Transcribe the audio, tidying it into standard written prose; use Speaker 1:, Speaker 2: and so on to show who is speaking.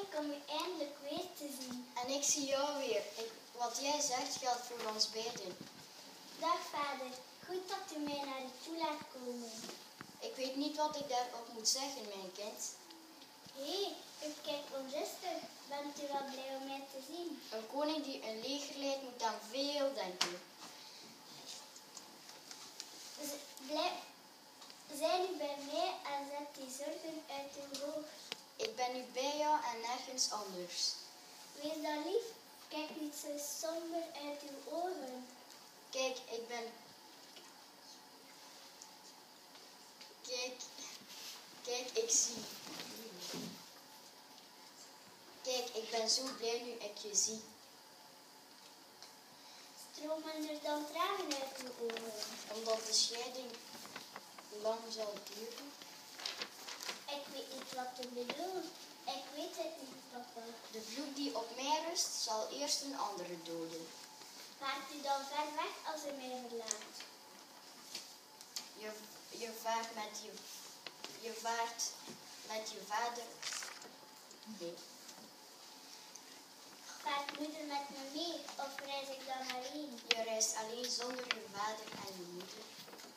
Speaker 1: heerlijk om u eindelijk weer te zien.
Speaker 2: En ik zie jou weer. Wat jij zegt geldt voor ons beiden.
Speaker 1: Dag vader, goed dat u mij naar u toe laat komen.
Speaker 2: Ik weet niet wat ik daarop moet zeggen, mijn kind.
Speaker 1: Hé, u kijkt onrustig. Bent u wel blij om mij te zien?
Speaker 2: Een koning die een leger leidt moet aan veel denken.
Speaker 1: Zijn u bij mij en zet die zorgen uit uw hoofd.
Speaker 2: Ik ben nu bij jou en nergens anders.
Speaker 1: Wees dan lief, kijk niet zo somber uit uw ogen.
Speaker 2: Kijk, ik zie. Kijk, ik ben zo blij nu ik je zie.
Speaker 1: Stromen er dan tranen uit uw ogen?
Speaker 2: Omdat de scheiding lang zal duren.
Speaker 1: Ik weet niet wat u bedoelt. Ik weet het niet, papa.
Speaker 2: De vloek die op mij rust, zal eerst een andere doden.
Speaker 1: Vaart u dan ver weg als u mij verlaat?
Speaker 2: Je vaart met je vader. Nee.
Speaker 1: Vaart moeder met me mee of reis ik dan alleen?
Speaker 2: Je reist alleen zonder je vader en je moeder.